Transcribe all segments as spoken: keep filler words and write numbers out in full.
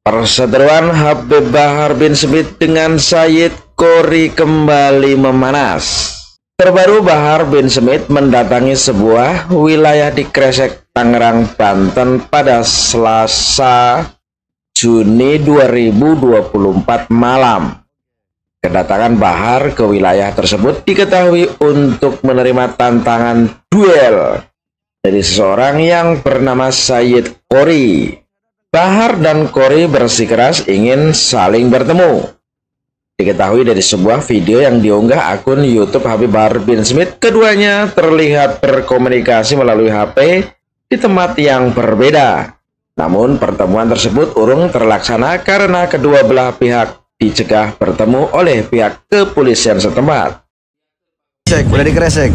Perseteruan Habib Bahar bin Smith dengan Sayyid Qori kembali memanas. Terbaru, Bahar bin Smith mendatangi sebuah wilayah di Kresek, Tangerang, Banten pada Selasa Juni dua ribu dua puluh empat malam. Kedatangan Bahar ke wilayah tersebut diketahui untuk menerima tantangan duel dari seseorang yang bernama Sayyid Qori. Bahar dan Qori bersikeras ingin saling bertemu. Diketahui dari sebuah video yang diunggah akun YouTube Habib Bahar bin Smith, keduanya terlihat berkomunikasi melalui H P di tempat yang berbeda. Namun pertemuan tersebut urung terlaksana karena kedua belah pihak dicegah bertemu oleh pihak kepolisian setempat. Kresek, udah di Kresek.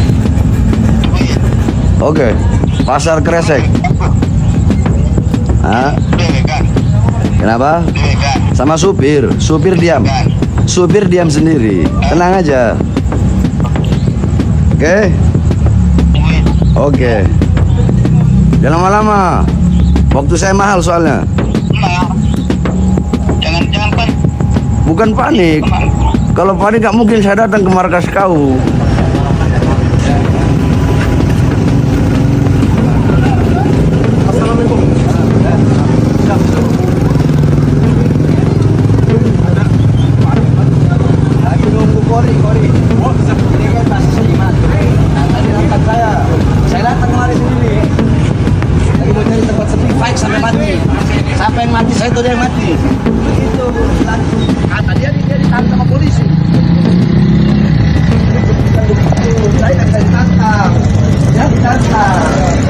Oke, pasar Kresek. Hah? Kenapa? Sama supir, supir diam. Supir diam sendiri. Tenang aja. Oke? Oke. Jangan lama-lama. Waktu saya mahal soalnya. Jangan jangan panik. Bukan panik. Kalau panik gak mungkin saya datang ke markas kau. Siapa yang mati? Saya tuh dia yang mati. Begitu. Kata dia dia ditahan sama polisi. Saya nggak bisa ditantang. Ya ditantang.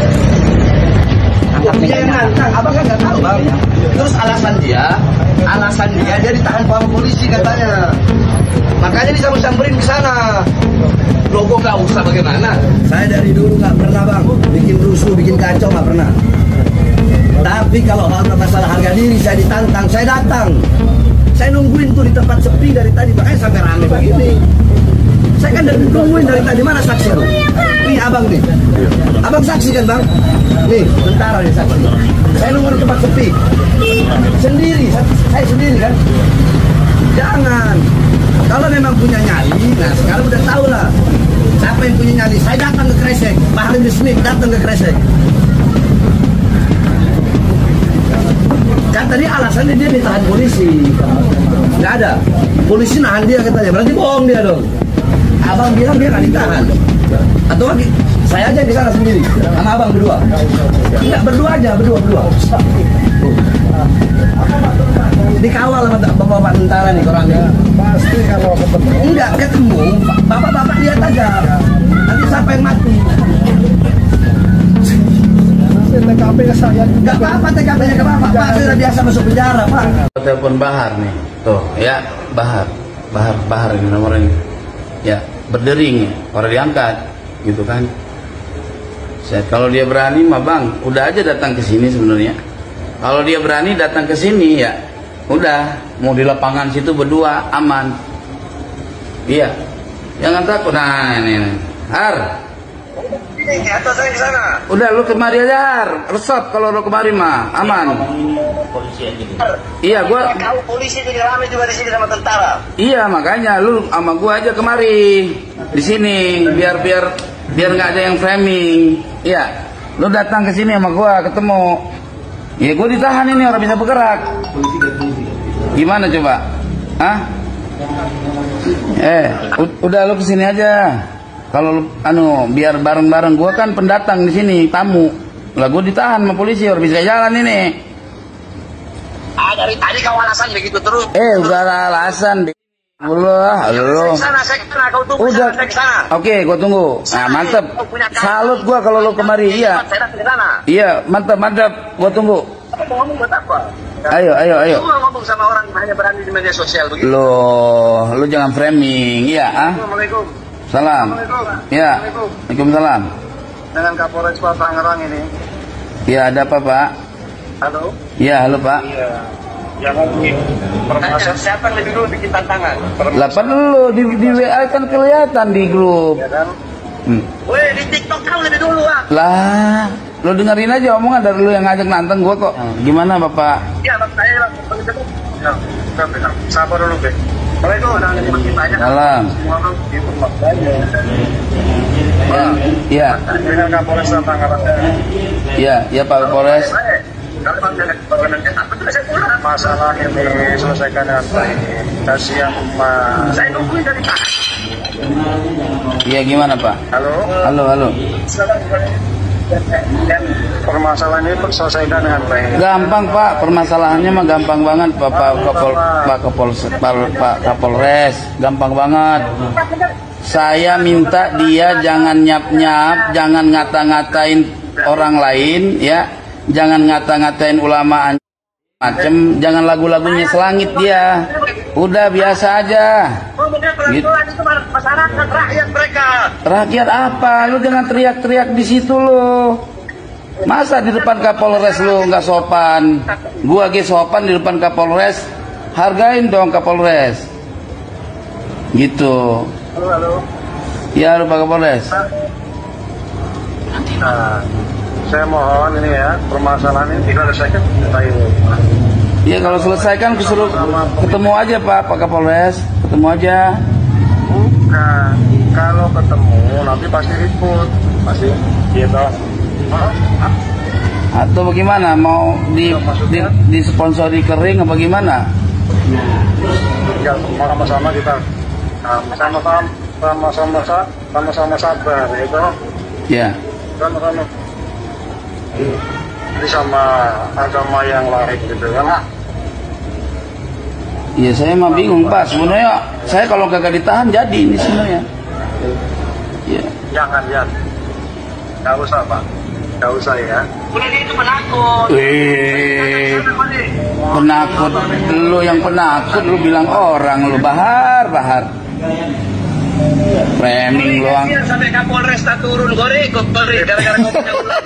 Dia yang nantang. Abang kan nggak tahu, Bang. Terus alasan dia, alasan dia dia ditahan sama polisi katanya. Makanya disambung-samburin ke sana. Logo nggak usah bagaimana? Saya dari dulu nggak pernah, Bang, bikin rusuh, bikin kacau, nggak pernah. Tapi kalau hal masalah harga diri saya ditantang, saya datang. Saya nungguin tuh di tempat sepi dari tadi, makanya sampai rame begini. Saya kan dari nungguin dari tadi, mana saksi tuh? Ini abang nih. Abang saksi kan, Bang? Nih, tentara nih saksi. Saya nunggu di tempat sepi. Sendiri, saya sendiri kan. Jangan. Kalau memang punya nyali, nah sekarang udah tahu lah. Siapa yang punya nyali? Saya datang ke Kresek. Bahar bin Smith datang ke Kresek. Kan tadi alasannya dia ditahan polisi. Nggak ada. Polisi nahan dia katanya. Berarti bohong dia dong. Abang bilang dia nggak ditahan. Atau lagi saya aja di sana sendiri sama abang berdua. Enggak, berdua aja, berdua berdua. Dikawal sama bapak-bapak tentara nih orangnya. Pasti kalau ketemu. Enggak ketemu. Bapak-bapak lihat aja. Nanti siapa yang mati? T K P saya nggak apa-apa, T K P-nya nggak apa-apa, Pak. Saya udah biasa masuk penjara, Pak. Telepon Bahar nih, tuh ya, Bahar, Bahar, Bahar ini nomornya, ya berdering, orang diangkat, gitu kan. Saya kalau dia berani, mah Bang, udah aja datang ke sini sebenarnya. Kalau dia berani datang ke sini ya, udah mau di lapangan situ berdua aman. Iya, jangan takut. Nah ini, ini. Har. Di atas saya di sana. Udah lu kemari aja, resep kalau lu kemari mah aman. Polisi aja. Iya, gua Kau polisi juga rame juga di sini sama tentara. Iya, makanya lu sama gua aja kemari di sini biar biar biar nggak ada yang framing. Iya, lu datang ke sini sama gua ketemu. Ya gua ditahan ini orang bisa bergerak. Gimana coba? Hah? Eh, udah lu kesini aja. Kalau anu biar bareng-bareng, gua kan pendatang di sini, tamu. Lah gua ditahan sama polisi, orang bisa jalan ini. Ah, dari tadi kau alasan begitu terus. Eh, udah alasan. Allah, halo. Sana saya kena kau tunggu. Udah. Saya ke sana. Oke, gua tunggu. Nah, mantep. Salut gua kalau lu kemari, iya. Saya datang ke sana. Iya, mantap, mantap. Gua tunggu. Apa mau ngomong buat apa? Ayo, ayo, ayo. Lu ngomong sama orang hanya berani di media sosial begitu. Loh, lu jangan framing, iya, ah? Assalamualaikum. Salam. Assalamualaikum. Ya. Assalamualaikum. Waalaikumsalam. Dengan Kapolres Kota Tangerang ini. Ya, ada apa, Pak? Halo. Ya, halo, Pak. Iya. Yang mungkin permasalahan siapa yang lebih dulu bikin tantangan? Lah perlu di, di W A kan kelihatan di grup. Ya kan? Hmm. Weh, di TikTok kan lebih dulu ah. Lah, Lo dengerin aja omongan dari lu yang ngajak nanteng gua kok. Gimana Bapak? Iya, saya langsung ya, sabar dulu, Be. Kalau itu ada yang ditanya, Salam. semua kan itu makanya. Iya. Dengan Kapolres Tangerang. Iya, iya Pak Kapolres. Masalah ini selesaikan dengan baik. Kasihan umat. Saya nungguin dari tadi. Iya gimana Pak? Halo. Halo, halo. Dan permasalahan ini selesaikan dengan baik. Gampang Pak, permasalahannya mah gampang banget Pak Pak Kapol Pak Kapol Pak, Pak Kapolres, gampang banget. Saya minta dia jangan nyap-nyap, jangan ngata-ngatain orang lain ya, jangan ngata-ngatain ulama macem, jangan lagu-lagunya selangit dia. Udah biasa aja. Gitu. Masyarakat rakyat mereka. Rakyat apa? Lu jangan teriak-teriak di situ lo. Masa di depan Kapolres lu nggak sopan? Gua ge sopan di depan Kapolres. Hargain dong Kapolres. Gitu. Halo, halo. Ya, lu Pak Kapolres. Nah, saya mohon ini ya, permasalahan ini tidak selesaikan. Iya, kalau selesaikan disuruh ketemu aja Pak Pak Kapolres, ketemu aja. Bukan, kalau ketemu nanti pasti ribut, pasti gitu. Atau bagaimana? Mau di di, di sponsori kering apa gimana? Ya, sama-sama kita sama-sama sama-sama sama-sama sabar itu. Ya. Sama-sama. Jadi sama agama yang lain gitu kan. Iya, saya mah bingung Pak. Sebenarnya saya kalau kagak ditahan jadi ini sebenarnya. Iya. Jangan ya. Gak usah Pak. Gak usah ya. Udah dia itu penakut. Wih, penakut. Lu yang penakut, lu bilang orang, lu bahar, bahar. Framing lu. Biar sampai Kapolres tak turun gore, gore gara-gara ngomongnya ulang.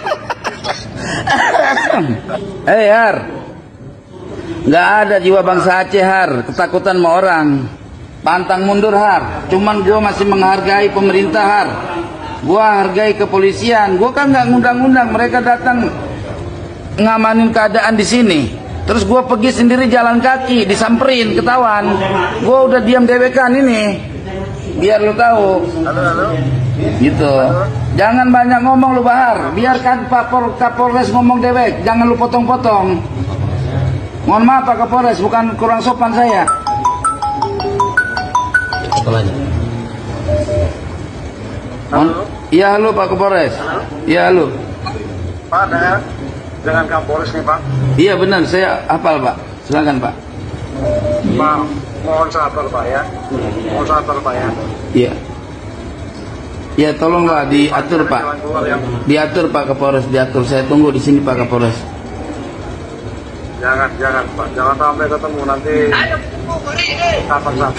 Hei Har, nggak ada jiwa bangsa Aceh Har, ketakutan sama orang. Pantang mundur Har. Cuman gua masih menghargai pemerintah Har. Gua hargai kepolisian. Gua kan nggak ngundang-undang, mereka datang ngamanin keadaan di sini. Terus gua pergi sendiri jalan kaki, disamperin, ketahuan. Gua udah diam dewekan ini. Biar lu tahu. Halo, halo. Gitu. Jangan banyak ngomong lu Bahar. Biarkan Pak Kapolres ngomong dewek. Jangan lu potong-potong. Mohon maaf Pak Kapolres, bukan kurang sopan saya. Halo. Iya halo Pak Kapolres. Iya halo. Pak, ada dengan Kapolres nih Pak. Iya benar, saya hafal Pak. Silakan Pak. Pak, mohon sabar Pak ya. Mohon sabar Pak ya. Iya. Ya tolong Pak diatur Pak. Diatur Pak Kapolres, diatur. Saya tunggu di sini Pak Kapolres. Jangan, jangan Pak. Jangan sampai ketemu nanti. Sabar-sabar.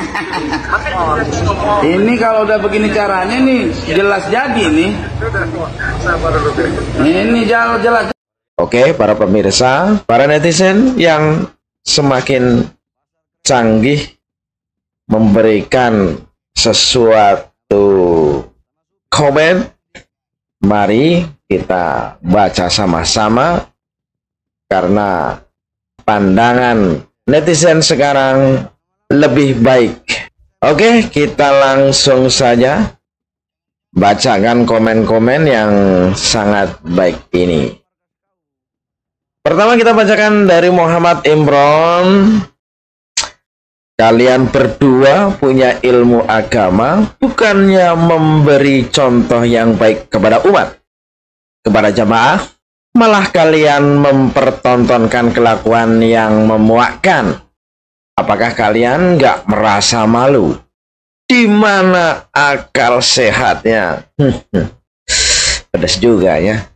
Ini kalau udah begini caranya nih jelas jadi nih. Sudah, sabar dulu deh. Ini jelas jelas. Oke, para pemirsa, para netizen yang semakin canggih memberikan sesuatu komen, mari kita baca sama-sama karena pandangan netizen sekarang lebih baik. Oke, kita langsung saja bacakan komen-komen yang sangat baik ini. Pertama kita bacakan dari Muhammad Imron. Kalian berdua punya ilmu agama, bukannya memberi contoh yang baik kepada umat, kepada jamaah, malah kalian mempertontonkan kelakuan yang memuakkan. Apakah kalian nggak merasa malu? Di mana akal sehatnya? Pedas juga ya.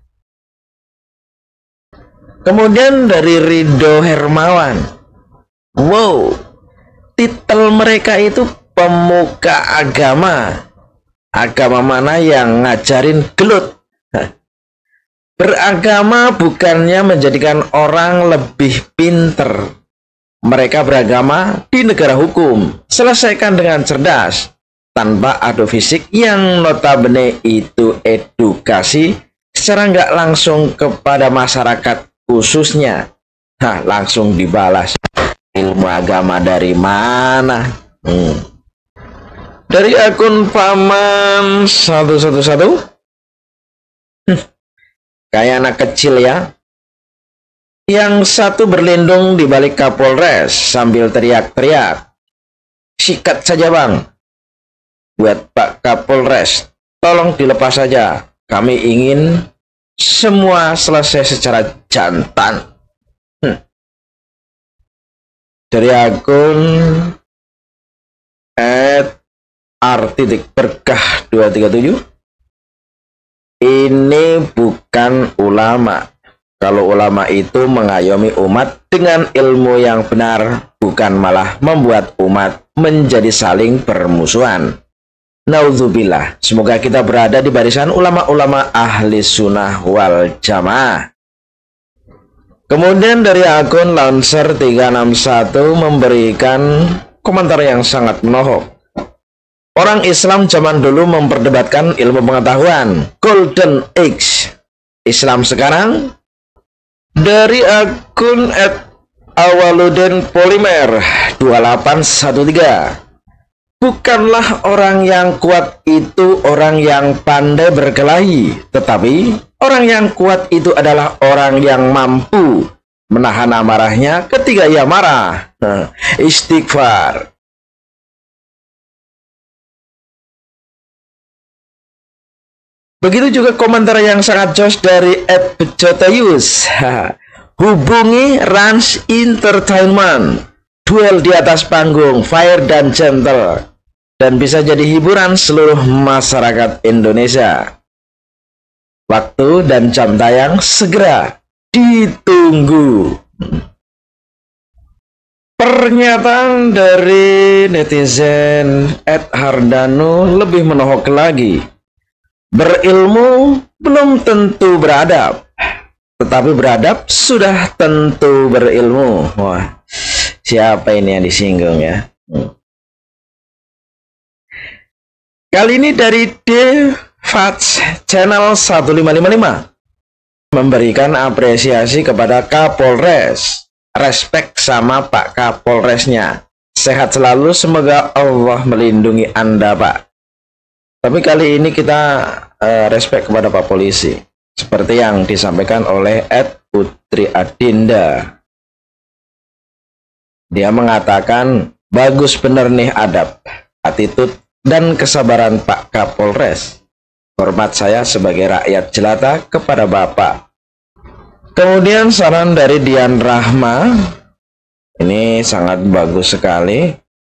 Kemudian dari Rido Hermawan. Wow, titel mereka itu pemuka agama. Agama mana yang ngajarin gelut? Beragama bukannya menjadikan orang lebih pinter. Mereka beragama di negara hukum. Selesaikan dengan cerdas, tanpa adu fisik yang notabene itu edukasi secara nggak langsung kepada masyarakat khususnya. Nah, langsung dibalas. Ilmu agama dari mana? Hmm. Dari akun Paman satu satu satu. Hmm. Kayak anak kecil ya. Yang satu berlindung di balik Kapolres sambil teriak-teriak. Sikat saja bang. Buat Pak Kapolres, tolong dilepas saja. Kami ingin semua selesai secara jantan. Hmm. Dari akun at artitik berkah dua tiga tujuh. Ini bukan ulama. Kalau ulama itu mengayomi umat dengan ilmu yang benar, bukan malah membuat umat menjadi saling bermusuhan. Naudzubillah. Semoga kita berada di barisan ulama-ulama ahli sunnah wal jamaah. Kemudian dari akun Lancer tiga enam satu memberikan komentar yang sangat menohok. Orang Islam zaman dulu memperdebatkan ilmu pengetahuan, Golden Age. Islam sekarang dari akun at Awaludin Polimer dua delapan satu tiga. Bukanlah orang yang kuat itu orang yang pandai berkelahi, tetapi orang yang kuat itu adalah orang yang mampu menahan amarahnya ketika ia marah. Nah, istighfar. Begitu juga komentar yang sangat jos dari Ed Bejoteus. Hubungi Rans Entertainment. Duel di atas panggung, Fire dan Gentle. Dan bisa jadi hiburan seluruh masyarakat Indonesia. Waktu dan jam tayang segera ditunggu. Pernyataan dari netizen Ed Hardano lebih menohok lagi. Berilmu belum tentu beradab, tetapi beradab sudah tentu berilmu. Wah, siapa ini yang disinggung ya? Hmm. Kali ini dari The Fats Channel satu lima lima lima memberikan apresiasi kepada Kapolres. Respect sama Pak Kapolresnya. Sehat selalu, semoga Allah melindungi Anda, Pak. Tapi kali ini kita uh, respect kepada Pak Polisi. Seperti yang disampaikan oleh Ed Putri Adinda. Dia mengatakan, bagus bener nih adab, attitude, dan kesabaran Pak Kapolres. Hormat saya sebagai rakyat jelata kepada Bapak. Kemudian saran dari Dian Rahma. Ini sangat bagus sekali.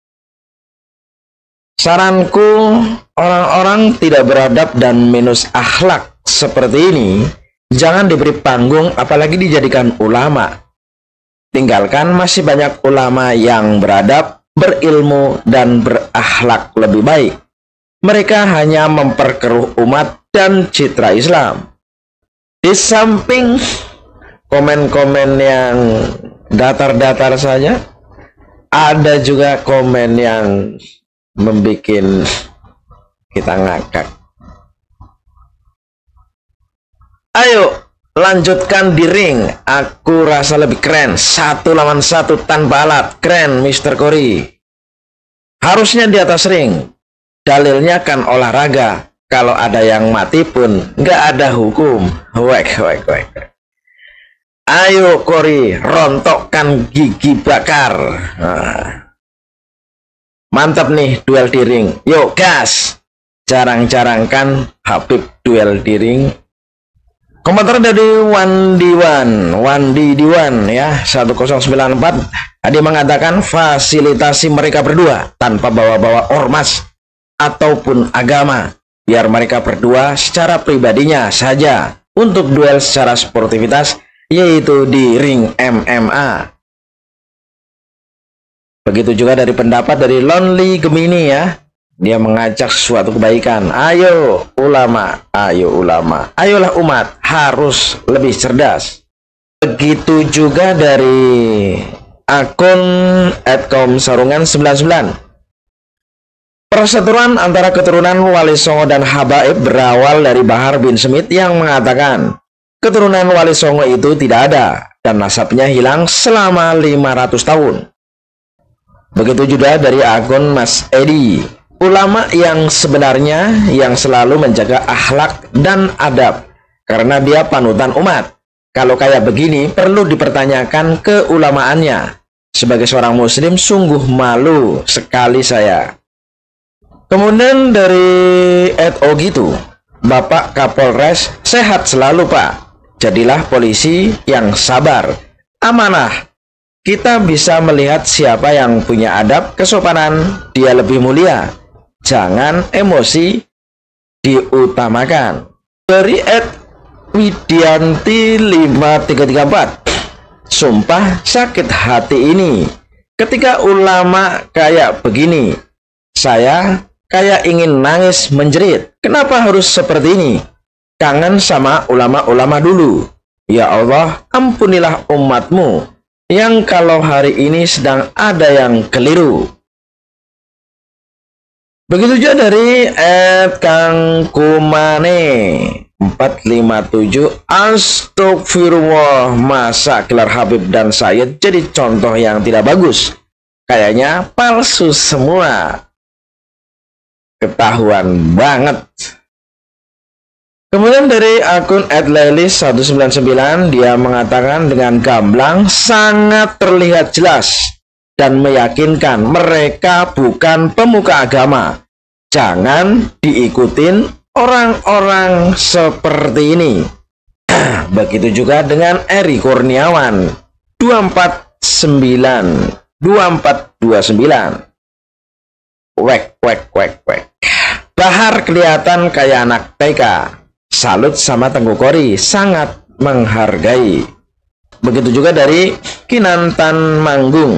Saranku, orang-orang tidak beradab dan minus akhlak seperti ini jangan diberi panggung, apalagi dijadikan ulama. Tinggalkan, masih banyak ulama yang beradab, berilmu, dan berakhlak lebih baik. Mereka hanya memperkeruh umat dan citra Islam. Di samping komen-komen yang datar-datar saja, ada juga komen yang membuat kita ngakak. Ayo lanjutkan di ring. Aku rasa lebih keren. Satu lawan satu tanpa alat. Keren Mister Cory. Harusnya di atas ring. Dalilnya kan olahraga. Kalau ada yang mati pun nggak ada hukum. Wek wek wek. Ayo Cory, rontokkan gigi bakar. Nah. Mantap nih duel di ring. Yuk gas. Jarang-jarang kan Habib duel di ring. Komentar dari Wandi Wan, Wandi Diwan ya satu nol sembilan empat. Dia mengatakan fasilitasi mereka berdua tanpa bawa-bawa ormas ataupun agama. Biar mereka berdua secara pribadinya saja untuk duel secara sportivitas, yaitu di ring M M A. Begitu juga dari pendapat dari Lonely Gemini ya. Dia mengajak suatu kebaikan. Ayo ulama, ayo ulama, ayolah umat harus lebih cerdas. Begitu juga dari akun at kom sarungan sembilan sembilan. Perseteruan antara keturunan Wali Songo dan Habaib berawal dari Bahar bin Smith yang mengatakan keturunan Wali Songo itu tidak ada dan nasabnya hilang selama lima ratus tahun. Begitu juga dari akun Mas Edi, ulama yang sebenarnya yang selalu menjaga akhlak dan adab karena dia panutan umat. Kalau kayak begini perlu dipertanyakan keulamaannya. Sebagai seorang muslim sungguh malu sekali saya. Kemudian dari Ed O gitu, Bapak Kapolres sehat selalu Pak. Jadilah polisi yang sabar, amanah. Kita bisa melihat siapa yang punya adab, kesopanan, dia lebih mulia. Jangan emosi diutamakan. Dari Ed Widianti lima tiga tiga empat, sumpah sakit hati ini ketika ulama kayak begini. Saya kayak ingin nangis menjerit. Kenapa harus seperti ini? Kangen sama ulama-ulama dulu. Ya Allah, ampunilah umatmu yang kalau hari ini sedang ada yang keliru. Begitu juga dari Ed Kang Kumane empat lima tujuh, astagfirullah, masa gelar Habib dan Sayyid jadi contoh yang tidak bagus? Kayaknya palsu semua. Ketahuan banget. Kemudian dari akun at lelis seratus sembilan puluh sembilan, dia mengatakan dengan gamblang sangat terlihat jelas dan meyakinkan mereka bukan pemuka agama. Jangan diikutin orang-orang seperti ini. Begitu juga dengan Eri Kurniawan dua empat sembilan dua empat dua sembilan. Wek wek wek wek. Bahar kelihatan kayak anak T K. Salut sama Tengku Kori, sangat menghargai. Begitu juga dari Kinantan Manggung.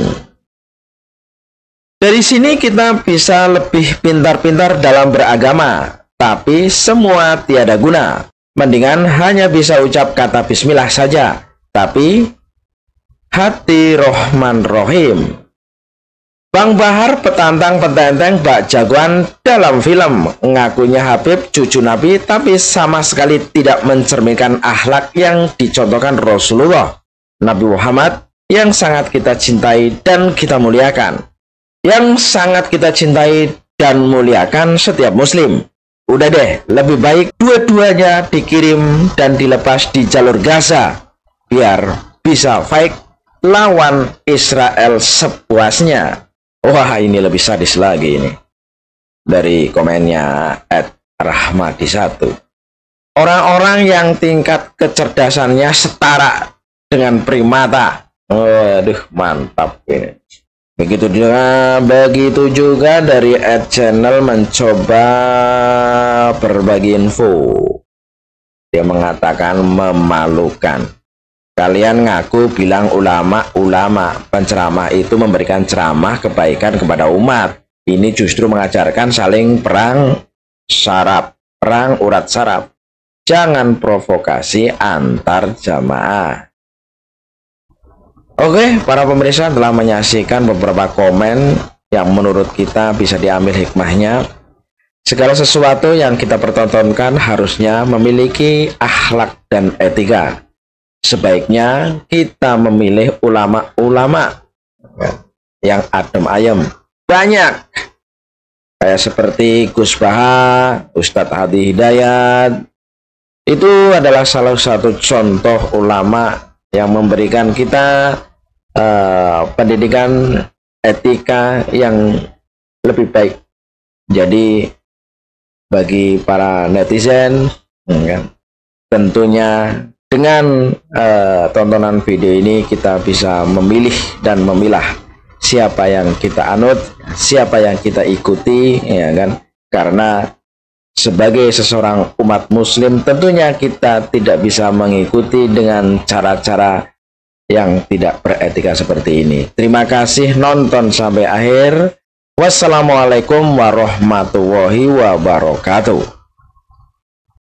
Dari sini kita bisa lebih pintar-pintar dalam beragama, tapi semua tiada guna. Mendingan hanya bisa ucap kata bismillah saja, tapi hati Rohman Rohim. Bang Bahar petantang petenteng bak jagoan dalam film, ngakunya Habib cucu Nabi tapi sama sekali tidak mencerminkan akhlak yang dicontohkan Rasulullah Nabi Muhammad yang sangat kita cintai dan kita muliakan, yang sangat kita cintai dan muliakan setiap muslim. Udah deh, lebih baik dua-duanya dikirim dan dilepas di jalur Gaza biar bisa fight lawan Israel sepuasnya. Wah, ini lebih sadis lagi ini. Dari komennya at Rahmadi satu. Orang-orang yang tingkat kecerdasannya setara dengan primata. Waduh, mantap ini. Begitu juga, begitu juga dari at channel mencoba berbagi info. Dia mengatakan memalukan. Kalian ngaku bilang ulama-ulama, penceramah itu memberikan ceramah kebaikan kepada umat. Ini justru mengajarkan saling perang saraf, perang urat saraf. Jangan provokasi antar jamaah. Oke, para pemirsa telah menyaksikan beberapa komen yang menurut kita bisa diambil hikmahnya. Segala sesuatu yang kita pertontonkan harusnya memiliki akhlak dan etika. Sebaiknya kita memilih ulama-ulama yang adem ayem. Banyak. Kayak seperti Gus Baha, Ustadz Hadi Hidayat. Itu adalah salah satu contoh ulama yang memberikan kita uh, pendidikan etika yang lebih baik. Jadi bagi para netizen, kan, tentunya dengan uh, tontonan video ini kita bisa memilih dan memilah siapa yang kita anut, siapa yang kita ikuti, ya kan? Karena sebagai seseorang umat muslim tentunya kita tidak bisa mengikuti dengan cara-cara yang tidak beretika seperti ini. Terima kasih nonton sampai akhir. Wassalamualaikum warahmatullahi wabarakatuh.